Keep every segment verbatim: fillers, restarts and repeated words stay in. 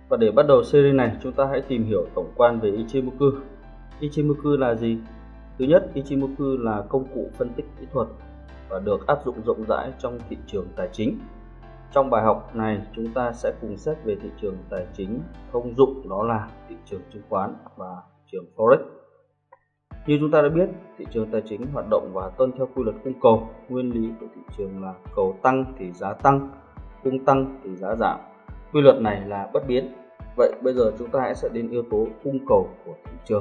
Và để bắt đầu series này, chúng ta hãy tìm hiểu tổng quan về Ichimoku. Ichimoku là gì? Thứ nhất, Ichimoku là công cụ phân tích kỹ thuật và được áp dụng rộng rãi trong thị trường tài chính. Trong bài học này, chúng ta sẽ cùng xét về thị trường tài chính thông dụng, đó là thị trường chứng khoán và thị trường Forex. Như chúng ta đã biết, thị trường tài chính hoạt động và tuân theo quy luật cung cầu. Nguyên lý của thị trường là cầu tăng thì giá tăng, cung tăng thì giá giảm. Quy luật này là bất biến. Vậy bây giờ chúng ta hãy xét đến yếu tố cung cầu của thị trường.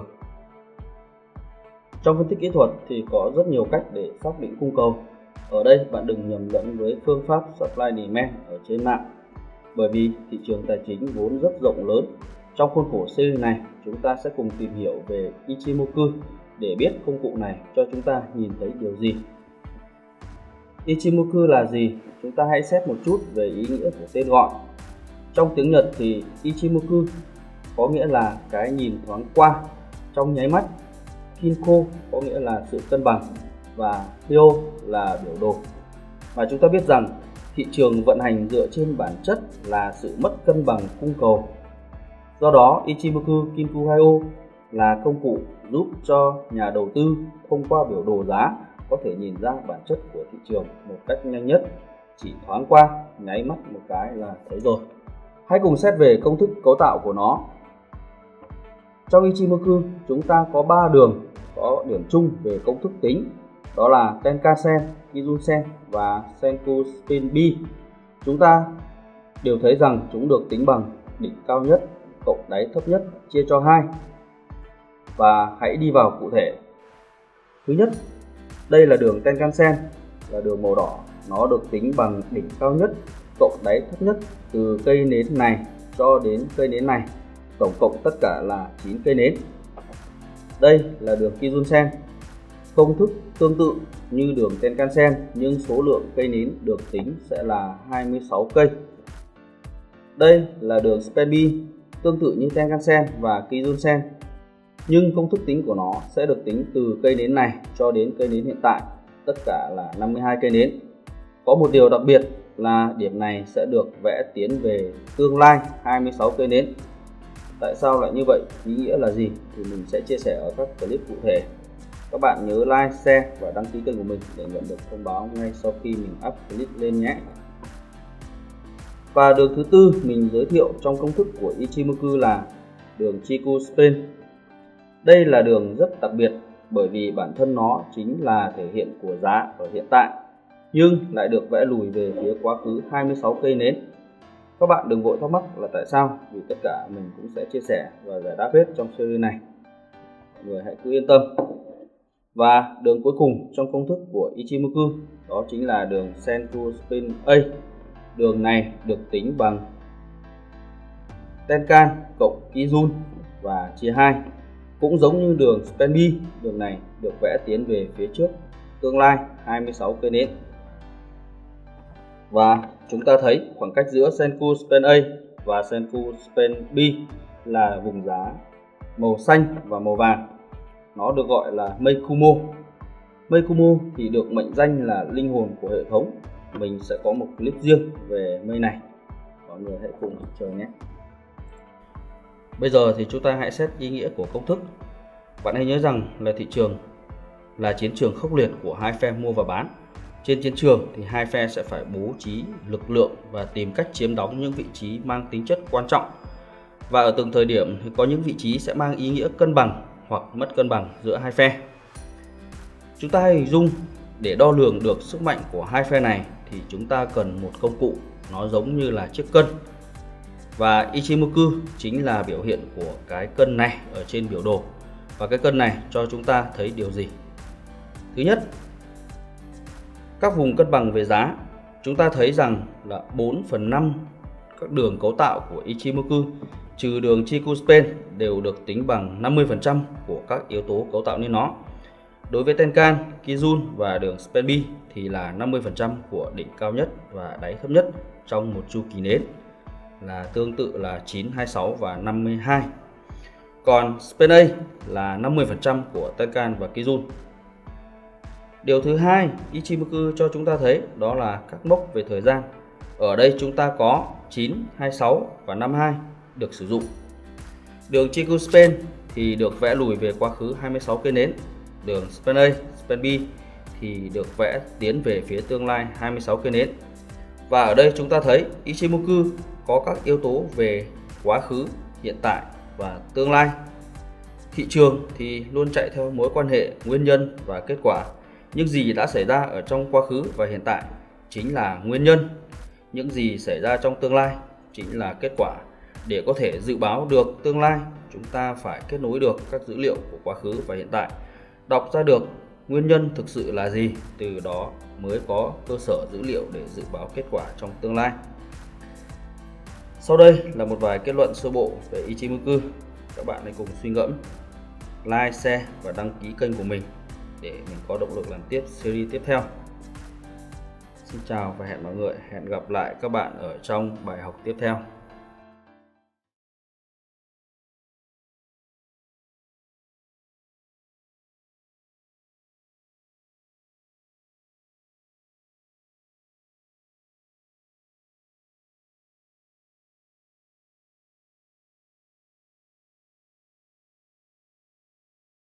Trong phân tích kỹ thuật thì có rất nhiều cách để xác định cung cầu. Ở đây bạn đừng nhầm lẫn với phương pháp supply demand ở trên mạng, bởi vì thị trường tài chính vốn rất rộng lớn. Trong khuôn khổ series này, chúng ta sẽ cùng tìm hiểu về Ichimoku để biết công cụ này cho chúng ta nhìn thấy điều gì. Ichimoku là gì? Chúng ta hãy xét một chút về ý nghĩa của tên gọi. Trong tiếng Nhật thì Ichimoku có nghĩa là cái nhìn thoáng qua, trong nháy mắt. Kinko có nghĩa là sự cân bằng và Hyo là biểu đồ. Và chúng ta biết rằng thị trường vận hành dựa trên bản chất là sự mất cân bằng cung cầu. Do đó, Ichimoku Kinku Hyo là công cụ giúp cho nhà đầu tư thông qua biểu đồ giá có thể nhìn ra bản chất của thị trường một cách nhanh nhất. Chỉ thoáng qua, nháy mắt một cái là thấy rồi. Hãy cùng xét về công thức cấu tạo của nó. Trong Ichimoku, chúng ta có ba đường có điểm chung về công thức tính, đó là Tenkan-sen, Kijun-sen và Senkou Span-bi. Chúng ta đều thấy rằng chúng được tính bằng đỉnh cao nhất cộng đáy thấp nhất chia cho hai. Và hãy đi vào cụ thể. Thứ nhất, đây là đường Tenkan-sen, là đường màu đỏ. Nó được tính bằng đỉnh cao nhất cộng đáy thấp nhất từ cây nến này cho đến cây nến này. Tổng cộng tất cả là chín cây nến. Đây là đường Kijun-sen. Công thức tương tự như đường Tenkan-sen, nhưng số lượng cây nến được tính sẽ là hai mươi sáu cây. Đây là đường Span-bi, tương tự như Tenkan-sen và Kijun-sen, nhưng công thức tính của nó sẽ được tính từ cây nến này cho đến cây nến hiện tại, tất cả là năm mươi hai cây nến. Có một điều đặc biệt là điểm này sẽ được vẽ tiến về tương lai hai mươi sáu cây nến. Tại sao lại như vậy? Ý nghĩa là gì? Thì mình sẽ chia sẻ ở các clip cụ thể. Các bạn nhớ like, share và đăng ký kênh của mình để nhận được thông báo ngay sau khi mình up clip lên nhé. Và đường thứ tư mình giới thiệu trong công thức của Ichimoku là đường Chikou-span. Đây là đường rất đặc biệt bởi vì bản thân nó chính là thể hiện của giá ở hiện tại, nhưng lại được vẽ lùi về phía quá khứ hai mươi sáu cây nến. Các bạn đừng vội thắc mắc là tại sao, vì tất cả mình cũng sẽ chia sẻ và giải đáp hết trong series này. Mọi người hãy cứ yên tâm. Và đường cuối cùng trong công thức của Ichimoku đó chính là đường Senkou Span-a. Đường này được tính bằng Tenkan cộng Kijun và chia hai. Cũng giống như đường Span-bi, đường này được vẽ tiến về phía trước tương lai hai mươi sáu cây nến. Và chúng ta thấy khoảng cách giữa Senkou Span-a và Senkou Span-bi là vùng giá màu xanh và màu vàng. Nó được gọi là Meikumo. Meikumo thì được mệnh danh là linh hồn của hệ thống. Mình sẽ có một clip riêng về mây này. Mọi người hãy cùng chờ nhé. Bây giờ thì chúng ta hãy xét ý nghĩa của công thức. Bạn hãy nhớ rằng là thị trường là chiến trường khốc liệt của hai phe mua và bán. Trên chiến trường thì hai phe sẽ phải bố trí lực lượng và tìm cách chiếm đóng những vị trí mang tính chất quan trọng. Và ở từng thời điểm thì có những vị trí sẽ mang ý nghĩa cân bằng hoặc mất cân bằng giữa hai phe. Chúng ta hãy hình dung để đo lường được sức mạnh của hai phe này thì chúng ta cần một công cụ nó giống như là chiếc cân. Và Ichimoku chính là biểu hiện của cái cân này ở trên biểu đồ. Và cái cân này cho chúng ta thấy điều gì? Thứ nhất, các vùng cân bằng về giá, chúng ta thấy rằng là bốn phần năm các đường cấu tạo của Ichimoku trừ đường Chikou-span đều được tính bằng năm mươi phần trăm của các yếu tố cấu tạo nên nó. Đối với Tenkan, Kijun và đường Span-bi thì là năm mươi phần trăm của đỉnh cao nhất và đáy thấp nhất trong một chu kỳ nến, là tương tự là chín, hai mươi sáu và năm mươi hai. Còn Span-a là năm mươi phần trăm của Tenkan và Kijun. Điều thứ hai Ichimoku cho chúng ta thấy đó là các mốc về thời gian. Ở đây chúng ta có chín, hai mươi sáu và năm mươi hai. được sử dụng. Đường Chiku-span thì được vẽ lùi về quá khứ hai mươi sáu cây nến. Đường Span A, Span B thì được vẽ tiến về phía tương lai hai mươi sáu cây nến. Và ở đây chúng ta thấy Ichimoku có các yếu tố về quá khứ, hiện tại và tương lai. Thị trường thì luôn chạy theo mối quan hệ nguyên nhân và kết quả. Những gì đã xảy ra ở trong quá khứ và hiện tại chính là nguyên nhân. Những gì xảy ra trong tương lai chính là kết quả. Để có thể dự báo được tương lai, chúng ta phải kết nối được các dữ liệu của quá khứ và hiện tại, đọc ra được nguyên nhân thực sự là gì, từ đó mới có cơ sở dữ liệu để dự báo kết quả trong tương lai. Sau đây là một vài kết luận sơ bộ về Ichimoku. Các bạn hãy cùng suy ngẫm, like, share và đăng ký kênh của mình để mình có động lực làm tiếp series tiếp theo. Xin chào và hẹn mọi người, hẹn gặp lại các bạn ở trong bài học tiếp theo.